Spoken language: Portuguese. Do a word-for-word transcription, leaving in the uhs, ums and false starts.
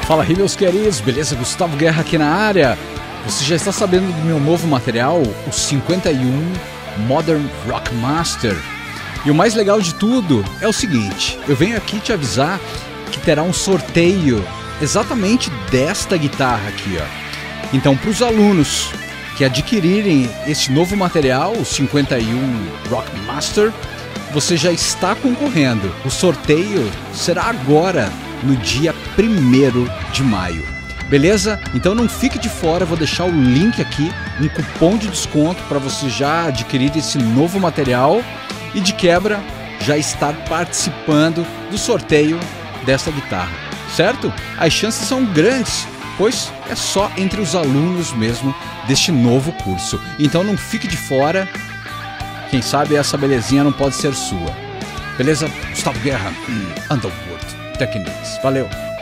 Fala aí, meus queridos, beleza? Gustavo Guerra aqui na área. Você já está sabendo do meu novo material, o cinquenta e um Modern Rock Master. E o mais legal de tudo é o seguinte, eu venho aqui te avisar que terá um sorteio exatamente desta guitarra aqui, ó. Então, para os alunos que adquirirem este novo material, o cinquenta e um Rock Master, você já está concorrendo. O sorteio será agora, no dia primeiro de maio. Beleza? Então não fique de fora, vou deixar o link aqui, um cupom de desconto para você já adquirir esse novo material e de quebra já estar participando do sorteio dessa guitarra, certo? As chances são grandes, pois é só entre os alunos mesmo deste novo curso. Então não fique de fora, quem sabe essa belezinha não pode ser sua. Beleza? Gustavo Guerra, Underworld Techniques. Valeu!